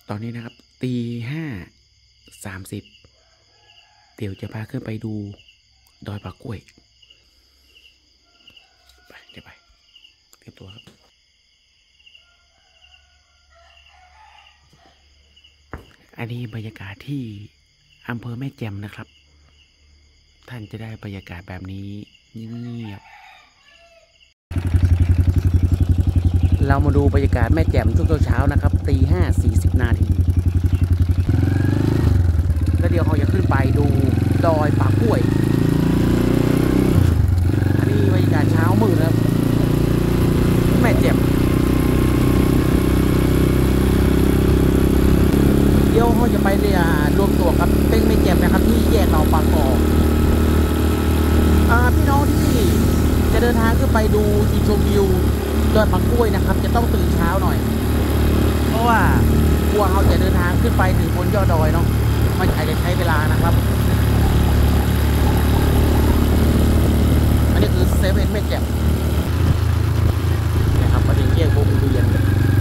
ตอนนี้นะครับตี 5:30เดี๋ยวจะพาขึ้นไปดูดอยปากกล้วยไปเดี๋ยวไปเตรียมตัวครับอันนี้บรรยากาศที่อำเภอแม่แจ่มนะครับท่านจะได้บรรยากาศแบบนี้เงียบเรามาดูบรรยากาศแม่แจ่มช่วงเช้านะครับตี 5:40 นาทีแล้วเดี๋ยวเขาจะขึ้นไปดูดอยปากกล้วยอันนี้บรรยากาศเช้ามืดนะครับแม่แจ่มเดี๋ยวเขาจะไปเรียรวมตัวกับเป้งแม่แจ่มนะครับที่แยกเราปากกอกพี่น้องที่จะเดินทางขึ้นไปดูจุดชมวิวดอยปากกล้วยนะครับจะต้องตื่นเช้าหน่อยเพราะว่ากลัวเขาจะเดินทางขึ้นไปถึงบนยอดดอยเนาะมันอาจจะใช้เวลานะครับอันนี้คือเซเว่นแม่แจ่มนะครับประเด็นแยกวงเวียน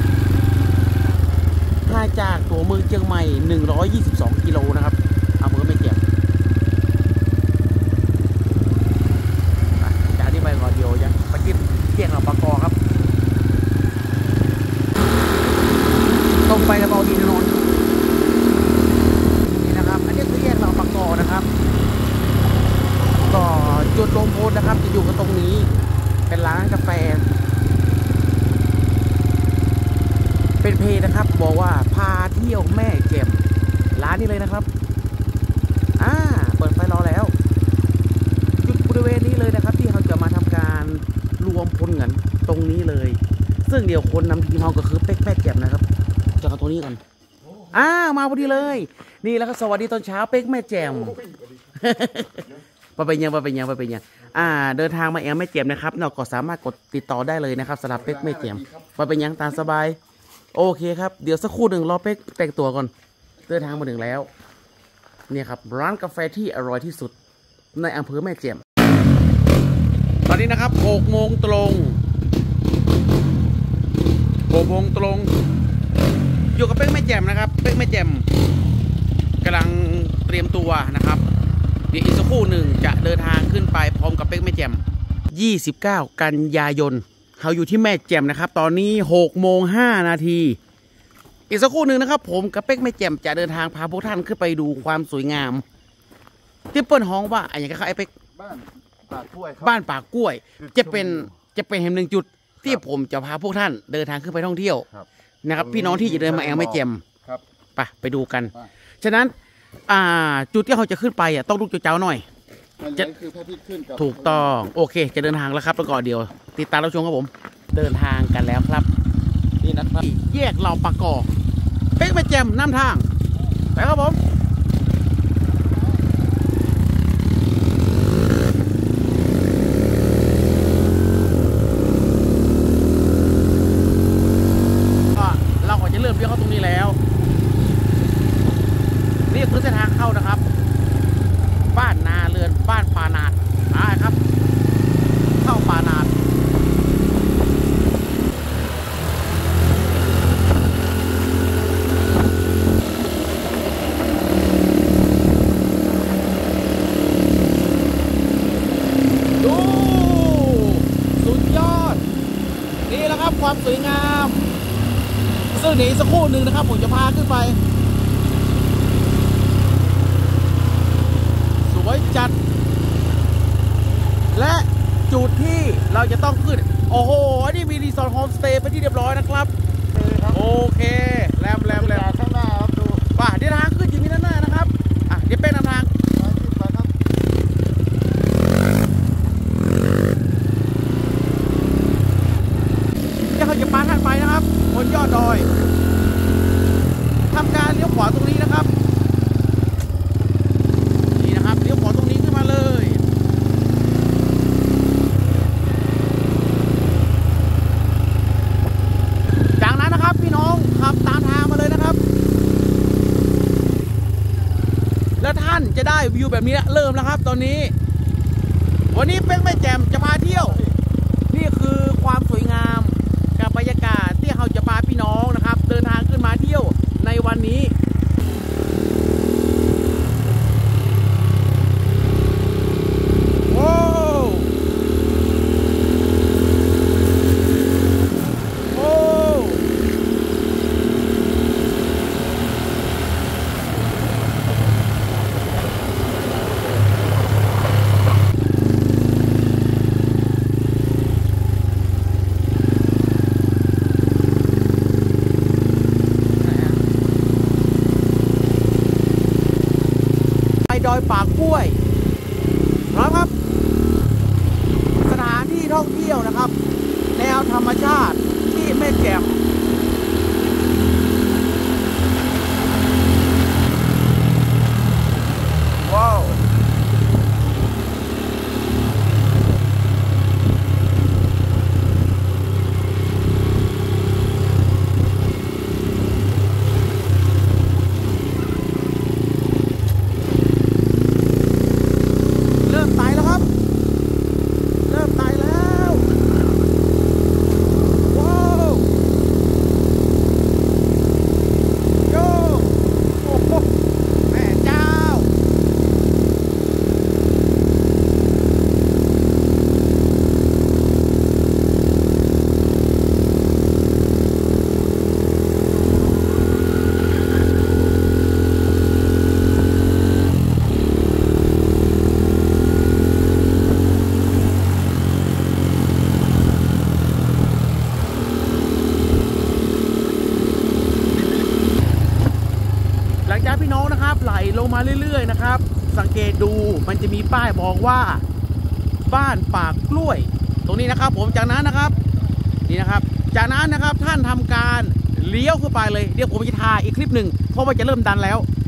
ถ้าจากตัวเมืองเชียงใหม่122 กิโลนะครับอำเภอแม่แจ่มจากนี้ไปก่อนเดียวยังไปที่แยกเราปากกอครับตรงไปแล้วเอาดินถนนนี่นะครับอันนี้คือแยกเราปากกอนะครับก็จุดลงโพสนะครับจะอยู่กันตรงนี้เป็นร้านกาแฟเป็นเพจนะครับบอกว่าพาเที่ยวแม่แจ่มร้านนี้เลยนะครับเปิดไฟรอแล้วจุดบริเวณนี้เลยนะครับที่เขาจะมาทำการรวมพลกันตรงนี้เลยซึ่งเดี๋ยวคนนำทีมเราก็คือเป๊กแม่แจ่มนะครับจะเอาตรงนี้กันมาพอดีเลยนี่แล้วก็สวัสดีตอนเช้าเป๊กแม่แจ่มไปยังเดินทางมาแม่แจ่มนะครับเราก็สามารถกดติดต่อได้เลยนะครับสำหรับเป๊กแม่แจ่มไปยังตามสบายโอเคครับเดี๋ยวสักครู่หนึ่งรอเป๊กแต่งตัวก่อนเดินทางมาถึงแล้วเนี่ยครับร้านกาแฟที่อร่อยที่สุดในอำเภอแม่แจ่มตอนนี้นะครับ6 โมงตรงอยู่กับเป๊กแม่แจ่มนะครับเป๊กแม่แจ่มกำลังเตรียมตัวนะครับเดี๋ยวอีกสักครู่หนึ่งจะเดินทางขึ้นไปพร้อมกับเป๊กแม่แจ่ม29 กันยายนเขาอยู่ที่แม่แจ่มนะครับตอนนี้6:05 นาทีอีกสักครู่หนึ่งนะครับผมกับเป๊กแม่แจ่มจะเดินทางพาพวกท่านขึ้นไปดูความสวยงามที่เปิ้ลฮ้องว่าอย่างไรครับไอ้เป๊กบ้านปากกล้วยครับบ้านปากกล้วยจะเป็นแห่งหนึ่งจุดที่ผมจะพาพวกท่านเดินทางขึ้นไปท่องเที่ยวนะครับพี่น้องที่จะเดินมาแม่แจ่มไปดูกันฉะนั้นจุดที่เขาจะขึ้นไปต้องลุกเจ้าหน่อยจะคือพระอาทิตย์ขึ้นถูกต้องโอเคจะเดินทางแล้วครับแล้วก่อนเดียวติดตามรับชมครับผมเดินทางกันแล้วครับนี่นะครับแยกเราปากกอกเป๊กแม่แจ่มนำทางไปครับผมเราก็จะเริ่มเลี้ยวเข้าตรงนี้แล้วนี่คือเส้นทางเข้านะครับบ้านนาเรือนบ้านปานาดครับเข้าปานาดดูสุดยอดนี่แหละครับความสวยงามซึ่งหนีสักครู่หนึ่งนะครับผมจะพาขึ้นไปสวยจัดและจุดที่เราจะต้องขึ้นโอ้โหนี่มีรีสอร์ทโฮมสเตย์ไปที่เรียบร้อยนะครับโอเคแรมข้างหน้าครับดูป่ะเดี๋ยวทางขึ้นอยู่ที่ด้านหน้านะครับเดี๋ยวเป็นนำทางเขาจะพาท่านไปนะครับบนยอดดอยทำการเลี้ยวขวาตรงนี้นะครับนี่นะครับเลี้ยวขวาตรงนี้ขึ้นมาเลยจากนั้นนะครับพี่น้องขับตามทางมาเลยนะครับแล้วท่านจะได้วิวแบบนี้เริ่มแล้วครับตอนนี้วันนี้เป๊กแม่แจ่มจะพาเที่ยวนี่คือความสวยงามกับบรรยากาศที่เราจะพาพี่น้องนะครับเดินทางขึ้นมาเที่ยวในวันนี้โอ้โอ้ดอยปากกล้วยครับสถานที่ท่องเที่ยวนะครับแนวธรรมชาติที่แม่แจ่มว้าวเริ่มไต่แล้วครับเริ่มไต่แล้วว้าวโยโอ้โหแม่เจ้าหลังจากพี่น้องนะครับไหลลงมาเรื่อยๆนะครับสังเกตดูมันจะมีป้ายบอกว่าบ้านปากกล้วยตรงนี้นะครับผมจากนั้นนะครับนี่นะครับจากนั้นนะครับท่านทำการเลี้ยวเข้าไปเลยเดี๋ยวผมจะถ่ายอีกคลิปหนึ่งเพราะว่าจะเริ่มดันแล้ว